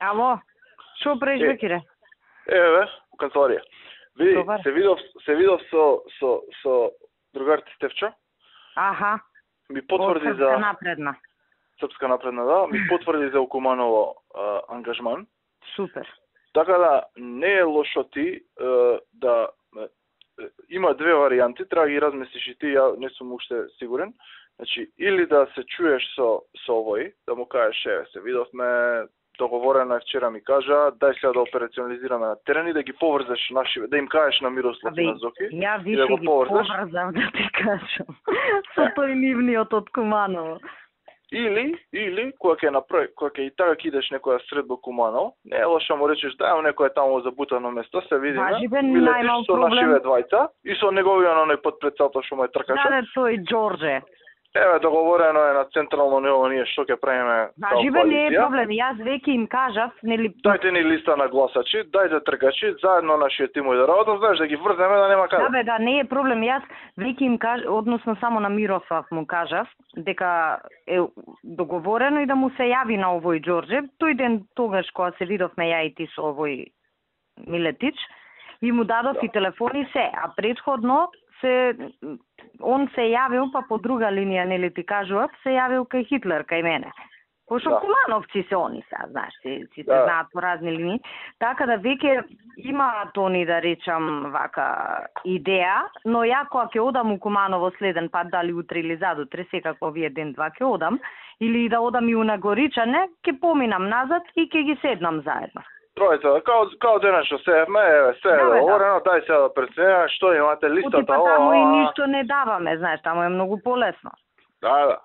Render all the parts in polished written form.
Ало, шо правиш, Бекире? Еве, у канцеларија. Види, се видов со другарите Стефчо. Аха. Ми потврди за Српска напредна. Српска напредна, да, ми потврди за Окуманово ангажман. Супер. Така да не е лошо ти да има две варијанти, треба ги размислиш и ти, ја не сум уште сигурен. Значи, или да се чуеш со овој, да му кажеш, се видовме, договорено е вчера ми кажа, дај сега да операционализираме на терен и да ги поврзаш нашиве, да им кажеш на Мирослав и на Зоки. Ја више да ги поврзам да ти кажам. Со тој нивниот од Куманово. Или кога ќе и така кидеш некоја средба Куманово, не е лошо му речеш дај некоја таму забутано место, се видиме. Ми летиш со нашиве двајца и со неговиот оној подпредседател што му е тркаше. Да, тој Џорџе. Еве, договорено е на централно ниво, ние што ќе правиме. Живе не е проблем, јас веќе им кажав, нели... Дајте ни листа на гласачи, дајте тркачи, заедно нашиот тимови да работат, знаеш, да ги врземе да нема каде. Да, не е проблем, јас веќе им кажав, односно само на Мирослав му кажав, дека е договорено и да му се јави на овој Џорџе, тој ден тогаш кога се видовме ја и ти со овој Милетич, и му дадов и телефони се, а предходно он се јавил, па по друга линија, нели ти кажував, се јавил кај Хитлер, кај мене. Пошто да. Кумановци се они са, знаеш, си се знаат по разни линии. Така да веќе имаат они, да речам, вака идеја, но ја кога ќе одам у Куманово следен пат, дали утре или задутре, секако овие ден-два ќе одам, или да одам и у Нагоричане, ќе поминам назад и ќе ги седнам заедно. Тројца, као денес што седме, се е договорено, дај сега да преценуваме што имате листата. Таму и ништо не даваме, знаеш, таму е многу полесно. Да.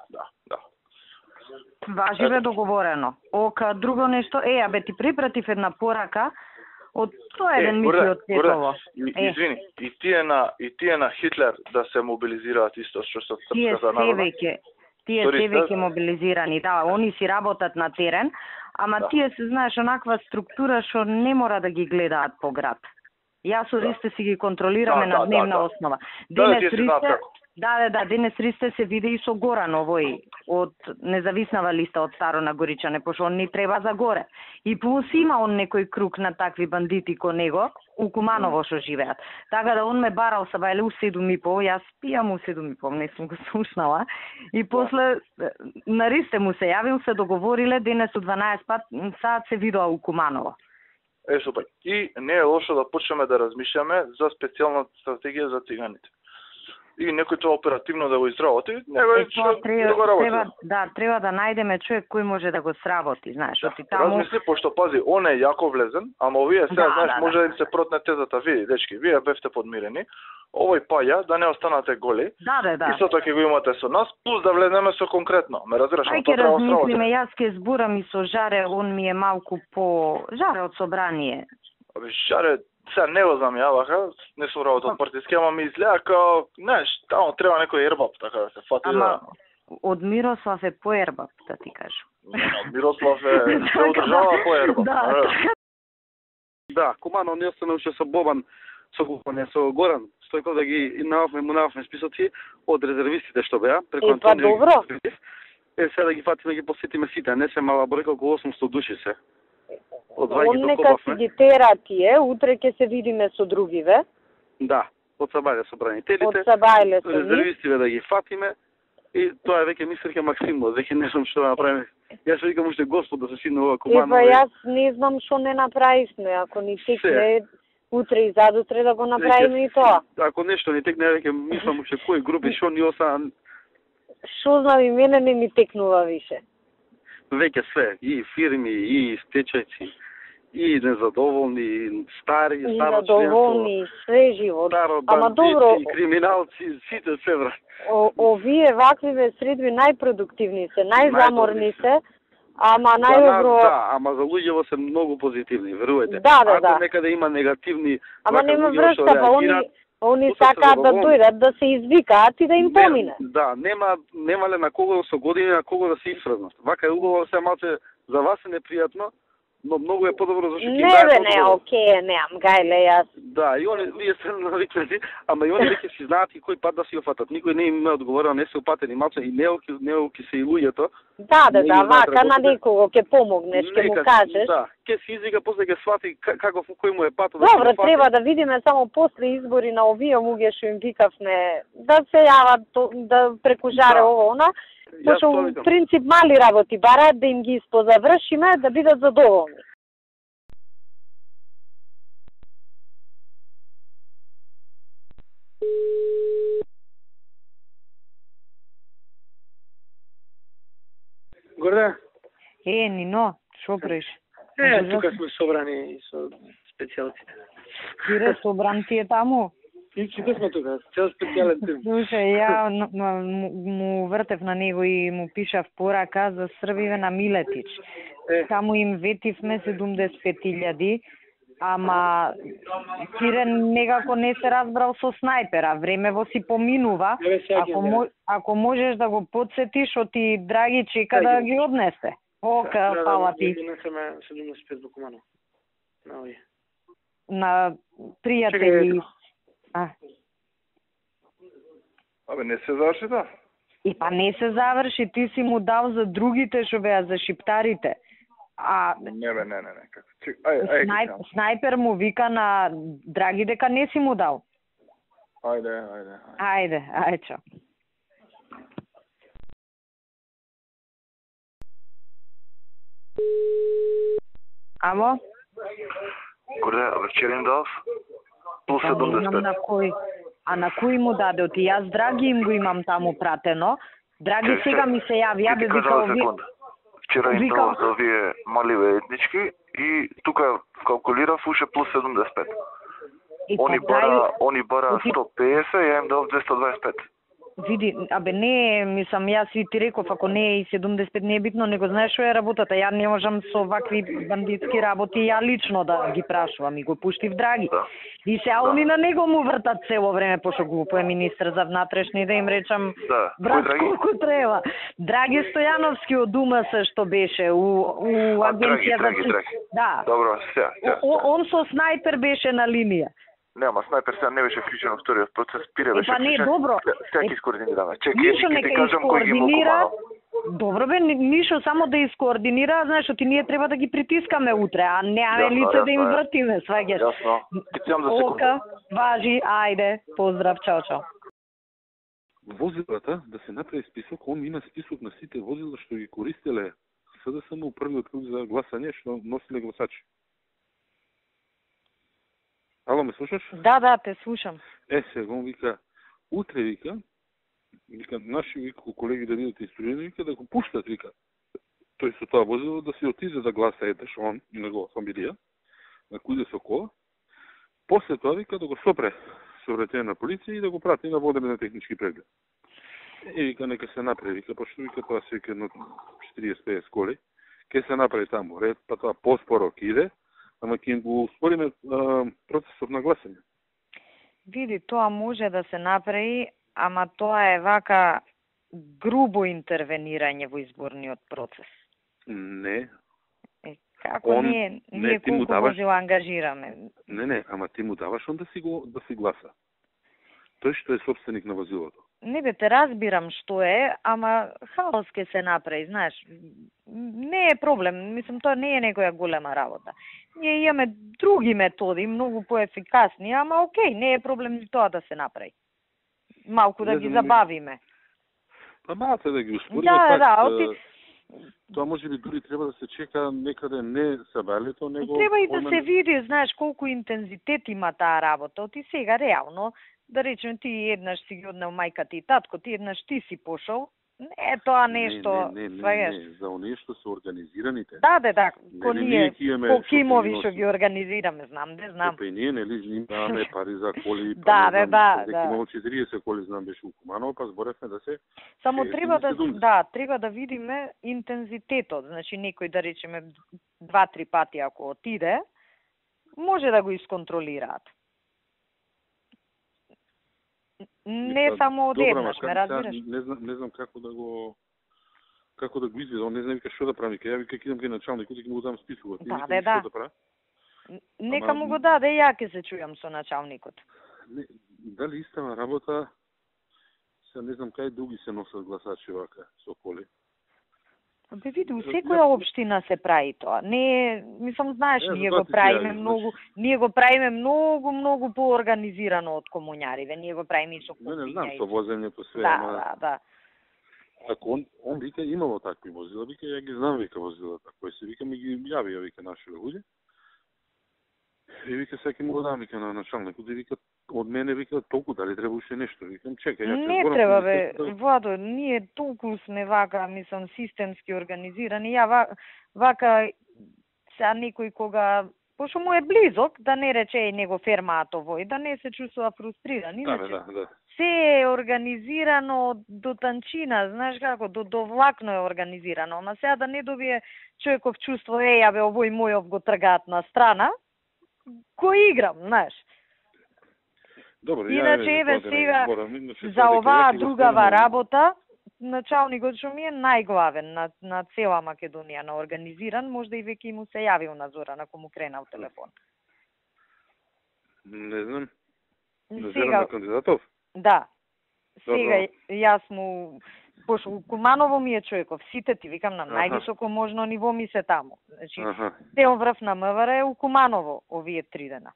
Важи бе договорено. Ока друго нешто, абе ти препратив една порака од тоа еден мисли од Цветово. Извини, и тие на Хитлер да се мобилизираат исто што со српската народна. Тие се веќе мобилизирани, да, они си работат на терен, ама тие се знаеш онаква структура што не мора да ги гледаат по град. Јас со Ристе си ги контролираме на дневна основа. Денес Ристе се види и со Горан овој од независнава листа од Старо Нагоричане, пошто он ни треба за горе. И плюс има он некој круг на такви бандити ко него, у Куманово што живеат. Така да он ме барал са бајле у 7:30, јас пијам у 7:30, не сум го слушнала. И после на Ристе му се јавил, се договориле, денес у 12 саат се видоа у Куманово. Супер. И не е лошо да почнеме да размишляме за специјална стратегија за циганите. И некој тоа оперативно да го изработи, треба да најдеме човек кој може да го сработи, знаеш, таму. Размисли, пошто пази, он е јако влезен, ама овие сега, знаеш, може да им се протне тезата, види, дечки, вие бевте подмирени, овој паја да не останате голи. Исто така ќе го имате со нас, плюс да влеземе со конкретно. Ме разбираш, тоа треба да размислиме, јас ќе зборам и со Жаре, он ми е малку по Жаре од собрание. Жаре, сега не го знам ја, вака, не сум работел партиски, ама ми изгледа као, знаеш, таму треба некој ербап, така да се фати. Ама од Мирослав е по ербап, да ти кажам. Од Мирослав се одржава по ербап. Да, Куманово не остана уште со Бобан, со Горан, Стојков да ги му нававме списоци од резервистите што беа, преку Антонио. Добро. Сега да ги фатиме, ги посетиме сите, не се мала бројка, околу 800 души се. Он нека си ги тера тие, утре ќе се видиме со другиве. Да, од Сабајле собранителите. Од Сабајле резервистиве да ги фатиме и тоа е веќе мислење Максимов, веќе не знам што да направиме. Јас викам уште Господ да се сине ова Куманово. Јас не знам што не направивме, ако ни текне утре и задутре да го направиме и тоа. Ако нешто ни текне, веќе мислам уште кои групи што ни остана. Што знам и мене не ми текнува више. Веќе све, и фирми, и стечајци, и незадоволни, и стари, и незадоволни, све живот. Ама добро, и криминалци, сите се врат. Овие ваквиве средби најпродуктивни се, најзаморни се, ама најдобро... Да, ама за луѓево се многу позитивни, верувајте. Да. Ако некаде има негативни... Ама нема врска, они сакаат да дојдат, да се извикаат и да им помине. Да, нема ле на кого со години на кого да се исфрзнат. Вака е убаво се малце, за вас е непријатно, но многу е подобро зашто Не бе, не, окей, неам, гајле, јас. Да, и они вие се навикнати, ама и они веќе си знаат и кој пат да си го фатат. Никој не им одговорил, не се упатени малце и неоки се и луѓето. Да, вака на некого ќе помогнеш, ќе му кажеш. Да, ќе се извика, после ќе свати каков кој му е патот. Добро, треба да видиме само после избори на овие луѓе што им викавме да се јават да преку жаре ово она. Пошто у принцип мали работи бараат да им ги испозавршиме да бидат задоволни. Горда? Нино, шо правиш? Тука сме собрани со специјалците. Кире, собран ти е таму? И сите сме тука, цел специјален тим. Слушај, ја му вртев на него и му пишав порака за Србиве на Милетич. Таму им ветивме 75.000, ама Кире некако не се разбрал со снайпера. Времево си поминува. Ако можеш да го подсетиш, оти Драги чека да ги однесе. Ока, фала ти. Донесеме 75 докумано. На овие. На пријатели. Абе, не се заврши да? И па не се заврши, ти си му дал за другите шо беа, за шиптарите. Не бе, не. Снайпер му вика на Драги дека не си му дал. Ајде. Чао. Ало? Горде, вчера им дав? Плюс 75. На кој? А на кој му даде? Оти јас Драги им го имам таму пратено. Драги сега ми се јави, ја бе вика Вчера им дав за овие маливе етнички и тука калкулирав уше плюс 75. Они бара 150, ја им дав 225. Види, не, мислам, јас и ти реков, ако не е и 75 не е битно, него знаеш што е работата. Ја не можам со вакви бандитски работи, ја лично да ги прашувам и го пуштив Драги. Да. И се они на него му вртат цело време, пошто глупо е министр за внатрешни, да им речам, брат, колку треба. Драги Стојановски од УМС што беше, у агенција за... Да. Добро, сега. Он со снайпер беше на линија. Нема, снайпер сега не беше вклучен во вториот процес, Пире беше вклучен. Па не, добро. Сега ќе искоординираме. Чекај, ќе ти кажам кој ги му помагал. Добро бе, ништо, само да искоординира, знаеш, ти ние треба да ги притискаме утре, а не лице да им вратиме, сваѓаш. Јасно. Ти цјам за секунда. Ока, важи, ајде, поздрав, чао. Возилата, да се направи список, он има список на сите возила што ги користеле СДСМ у првиот круг за гласање, што носиле гласачи. Ало, ме слушаш? Да, те слушам. Сега он вика, утре вика, наши колеги да бидат инструирани, вика да го пуштат, вика. Тој со тоа возило да се отиде да гласа едеш он и негова фамилија, на куде со кола. После тоа вика да го сопре сообраќање на полиција и да го прати на водене на технички преглед. И вика нека се направи, вика, пошто вика тоа се вика едно 40-50 коли, ке се направи таму ред, па тоа поспоро иде. Ама ќе го ускориме процесот на гласање. Види, тоа може да се направи, ама тоа е вака грубо интервенирање во изборниот процес. Не. Како ние колку возила ангажираме? Не, ама ти му даваш он да си гласа. Тој што е собственик на возилото. Не бе, те разбирам што е, ама хаос ке се направи, знаеш. Не е проблем, мислам, тоа не е некоја голема работа. Ние имаме други методи, многу поефикасни, ама окей, не е проблем ни тоа да се направи. Малку да ги забавиме. Па малце да ги ускориме, тоа може би дури треба да се чека некаде не сабалето, него... Треба и да се види, знаеш, колку интензитет има таа работа. Оти сега реално, да речем, ти еднаш си ги однел мајката и татко, ти еднаш ти си пошол, не е тоа нешто... Не, за оние што се организираните. Да, ко ние, по Кимови што ги организираме, знам. Па и ние, нели, имаме пари за коли, да. Имало 40 коли, знам, беше у Куманово, па зборевме да се... Само треба да видиме интензитетот, значи некој, да речеме, 2-3 пати ако отиде, може да го исконтролираат. Не само од еднаш, ме разбираш? Не знам како како да го изведе, он не знае вика што да прави, ја вика кидам кај началникот и ќе му дам списуват. Да, што да прави. Нека му го даде, ја ќе се чујам со началникот. Не, дали истава работа, се не знам кај други се носат гласачи вака со коли. Бе види, у секоја општина се прави тоа. Не, мислам, знаеш, ние го правиме многу поорганизирано од комуњариве. Ние го правиме и со купиња. Не знам, со возење по све, да. Ако он вика имало такви возила, вика ја ги знам, вика возилата, кои се вика ми ги јави, вика наши луѓе. И вика секи му го дам, вика на началникот, и вика од мене, вика толку дали треба уште нешто, викам чекај, ја не треба бе, Владо, ние толку сме вака, мислам, системски организирани. Ја вака сега некој кога пошто му е близок, да не рече него фермато вој, да не се чувствува фрустриран. Иначе, да. Се е организирано до танчина, знаеш како, до влакно е организирано, ама сега да не добие човеков чувство, ја бе, овој мојов го тргаат на страна, кој играм, знаеш. Добро, иначе, еве сега, за оваа другава работа, началникот што ми е најглавен на цела Македонија, на организиран, можда и веќе му се јавил на Зоран, ако му кренал телефон. Не знам. Сега, на кандидатов? Да. Сега јас му, пошто Куманово ми е човеков, сите ти викам на највисоко можно ниво ми се таму. Значи, цел врв на МВР е у Куманово овие 3 дена.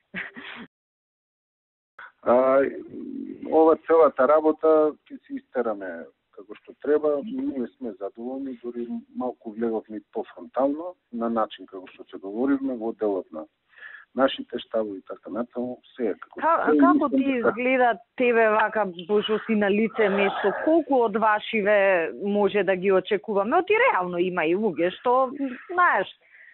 Ова целата работа ќе се истераме како што треба. Ние сме задоволни, дори малку влеговме пофронтално на начин како што се договоривме во делот на нашите штабови и така натаму. Како ти изгледа тебе вака, пошто си на лице место, колку од вашиве може да ги очекуваме? Оти реално има и луѓе што, знаеш,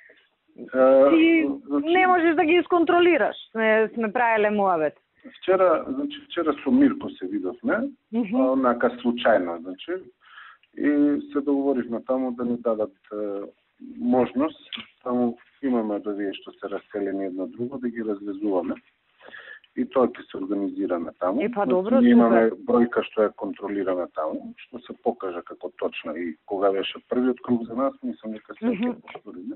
ти не можеш да ги исконтролираш. Сме правеле муавет. Вчера со Мирко се видовме, онака случајно, и се договоривме таму да ни дадат можност, таму имаме да вие што се раселени едно друго, да ги развезуваме. И тоа ќе се организираме таму. Добро, ние имаме бројка што ја контролираме таму, што се покажа како точно. И кога беше првиот круг за нас, мислам дека се повториме.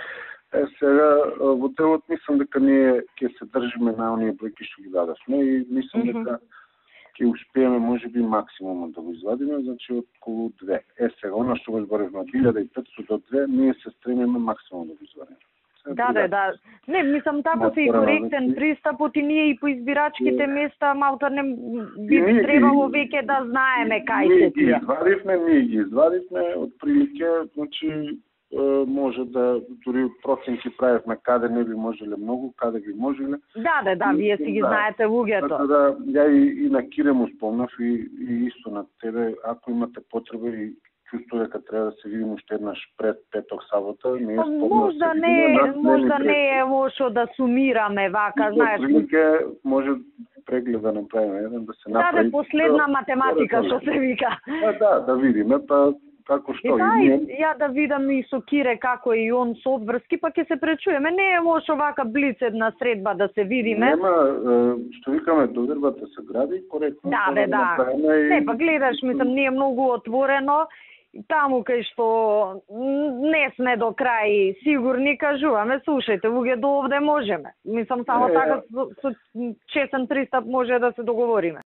Сега, во делот мислам дека ние ќе се држиме на оние бројки што ги дадавме и мислам дека ќе успееме можеби максимумот да го извадиме, значи околу 2. Сега, оно што го зборевме од 1500 до 2, ние се стремиме максимум да го извадиме. Да. Не, мислам, тако се и коректен пристапот и ние и по избирачките места малта не би требало веќе да знаеме кај се тие. Ние ги извадивме, од прилике, значи, може да дури проценти правевме каде не би можеле многу, каде би можеле. Да, вие си ги знаете луѓето. Така да, ја и на Кире му спомнав и исто на тебе, ако имате потреба и чувство дека треба да се видим уште еднаш пред петок сабота, не е можда не е лошо да сумираме вака, знаеш. Може преглед да направиме еден, да се направи. Да, последна математика, што се вика. Да видиме, па како што и ја да видам и со Кире како и он со обврски, па ќе се пречуеме. Не е лошо вака блиц една средба да се видиме. Нема, што викаме, довербата се гради коректно. Да. Не, па гледаш, мислам, ние е многу отворено. Таму кај што не сме до крај сигурни, кажуваме, слушајте, луѓе до овде можеме. Мислам, само така со чесен пристап може да се договориме.